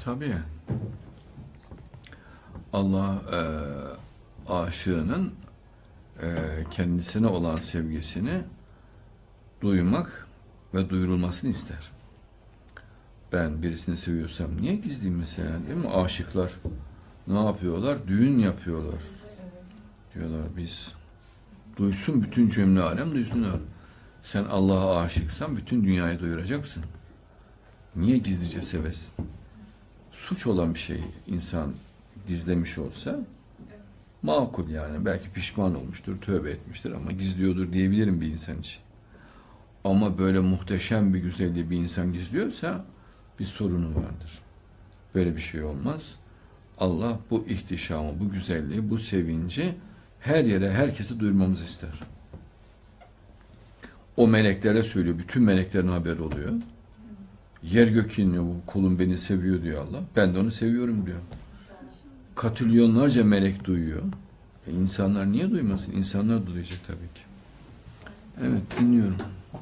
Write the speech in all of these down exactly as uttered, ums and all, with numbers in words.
Tabii. Allah e, aşığının e, kendisine olan sevgisini duymak ve duyurulmasını ister. Ben birisini seviyorsam niye gizleyeyim mesela, değil mi? Aşıklar ne yapıyorlar? Düğün yapıyorlar. Diyorlar biz. Duysun bütün cümle alem duysunlar. Sen Allah'a aşıksan bütün dünyayı duyuracaksın. Niye gizlice sevesin? Suç olan bir şey insan gizlemiş olsa makul yani. Belki pişman olmuştur, tövbe etmiştir ama gizliyordur diyebilirim bir insan için. Ama böyle muhteşem bir güzelliği bir insan gizliyorsa bir sorunu vardır. Böyle bir şey olmaz. Allah bu ihtişamı, bu güzelliği, bu sevinci her yere, herkese duyurmamızı ister. O meleklere söylüyor. Bütün meleklerin haberi oluyor. Yer gök inliyor. Bu kulum beni seviyor diyor Allah. Ben de onu seviyorum diyor. Katrilyonlarca melek duyuyor. E insanlar niye duymasın? İnsanlar da duyacak tabii ki. Evet, dinliyorum.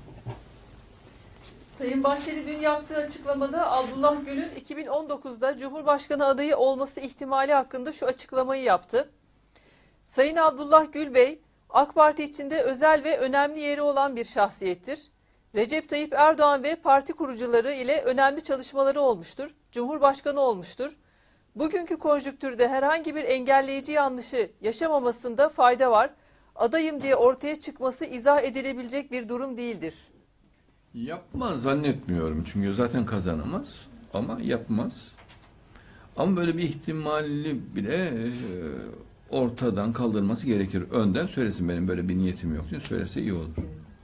Sayın Bahçeli dün yaptığı açıklamada Abdullah Gül'ün iki bin on dokuzda Cumhurbaşkanı adayı olması ihtimali hakkında şu açıklamayı yaptı. Sayın Abdullah Gül Bey, AK Parti içinde özel ve önemli yeri olan bir şahsiyettir. Recep Tayyip Erdoğan ve parti kurucuları ile önemli çalışmaları olmuştur. Cumhurbaşkanı olmuştur. Bugünkü konjüktürde herhangi bir engelleyici yanlışı yaşamamasında fayda var. Adayım diye ortaya çıkması izah edilebilecek bir durum değildir. Yapmaz zannetmiyorum. Çünkü zaten kazanamaz. Ama yapmaz. Ama böyle bir ihtimali bile e, ortadan kaldırması gerekir. Önden söylesin benim böyle bir niyetim yok diye söylese iyi olur.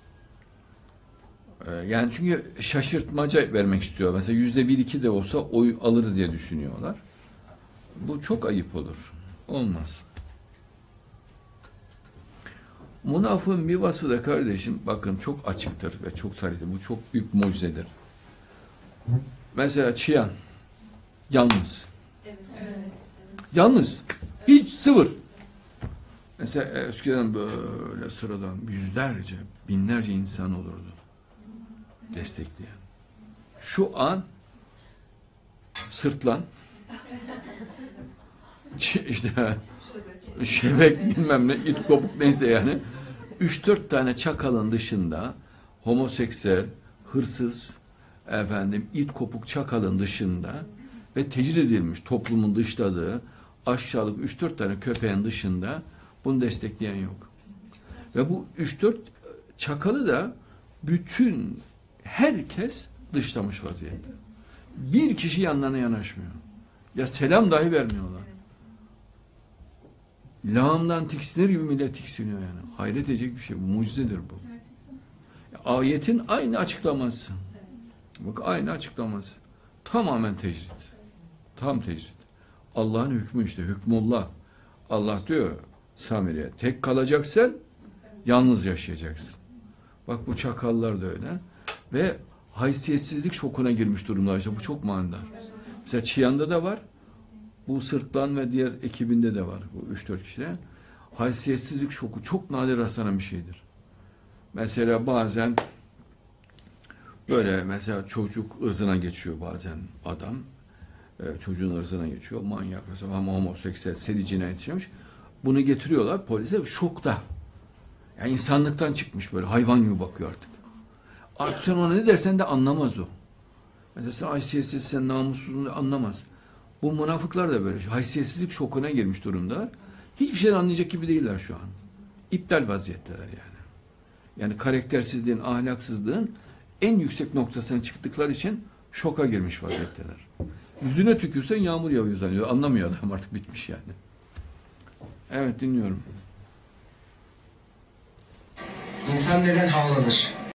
E, yani çünkü şaşırtmaca vermek istiyor. Mesela yüzde bir iki de olsa oy alırız diye düşünüyorlar. Bu çok ayıp olur. Olmaz. Münafığın bir vasfı da kardeşim bakın çok açıktır ve çok sarıdır. Bu çok büyük mucizedir. Mesela çıyan yalnız. Evet. Evet. Yalnız. Hiç sıfır. Mesela eskiden böyle sıradan yüzlerce, binlerce insan olurdu. Destekleyen. Şu an sırtlan işte şebek bilmem ne it kopuk neyse yani üç dört tane çakalın dışında homoseksüel, hırsız efendim it kopuk çakalın dışında ve tecrit edilmiş toplumun dışladığı aşağılık üç dört tane köpeğin dışında bunu destekleyen yok. Ve bu üç dört çakalı da bütün herkes dışlamış vaziyette. Bir kişi yanlarına yanaşmıyor. Ya selam dahi vermiyorlar. Lağımdan tiksinir gibi millet tiksiniyor yani. Hayret edecek bir şey. Bu mucizedir bu. Ayetin aynı açıklaması. Bak aynı açıklaması. Tamamen tecrit. Tam tecrit. Allah'ın hükmü işte. Hükmullah. Allah diyor Samiri'ye tek kalacaksan yalnız yaşayacaksın. Bak bu çakallar da öyle. Ve haysiyetsizlik şokuna girmiş durumlar. İşte bu çok manidar. Mesela Çiyan'da da var. Bu Sırtlan ve diğer ekibinde de var. Bu üç dört kişide. Haysiyetsizlik şoku çok nadir rastlanan bir şeydir. Mesela bazen böyle mesela çocuk ırzına geçiyor bazen adam. Ee, çocuğun ırzına geçiyor. Manyak mesela ama homoseksüel seri cinayet işlemiş. Bunu getiriyorlar polise şokta. Yani insanlıktan çıkmış böyle hayvan gibi bakıyor artık. Artık sen ona ne dersen de anlamaz o. Mesela sen haysiyetsiz, sen namussuzun anlamaz. Bu münafıklar da böyle haysiyetsizlik şokuna girmiş durumda. Hiçbir şey anlayacak gibi değiller şu an. İptal vaziyetteler yani. Yani karaktersizliğin, ahlaksızlığın en yüksek noktasına çıktıkları için şoka girmiş vaziyetteler. Yüzüne tükürsen yağmur yağıyor zannediyor. Anlamıyor adam artık bitmiş yani. Evet dinliyorum. İnsan neden havalanır?